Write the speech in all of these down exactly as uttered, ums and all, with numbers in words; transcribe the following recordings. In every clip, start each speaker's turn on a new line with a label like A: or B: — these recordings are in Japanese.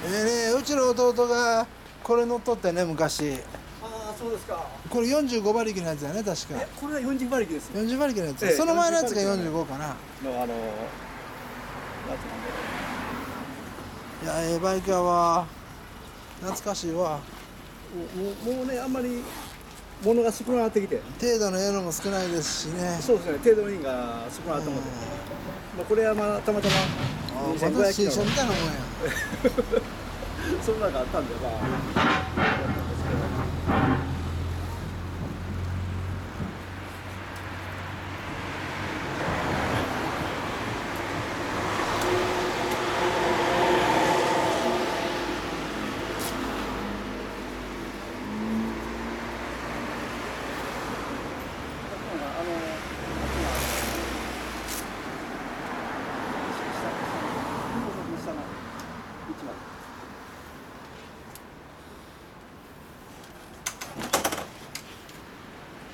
A: えー、ねうちの弟がこれ乗っとってね昔。
B: ああそうですか。
A: これよんじゅうご馬力のやつだね確か。
B: えこれはよんじゅう馬力です。
A: よんじゅう馬力のやつ、
B: ええ、
A: その前のやつが
B: よんじゅう
A: よんじゅうごかな。
B: のあのやつなんで。
A: いやええバイクやわ、懐かしいわ。
B: もうもうねあんまり物が少なくなってきて、
A: 程度のエロも少ないですしね。
B: そうですね、程度のいいが少なくなったもんで、まあこれはまあたまたま
A: あ
B: にせんごひゃくキロ
A: 新車みたいなもんや。
B: そんなのがあったんでまあ。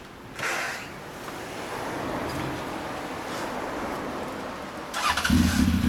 B: あの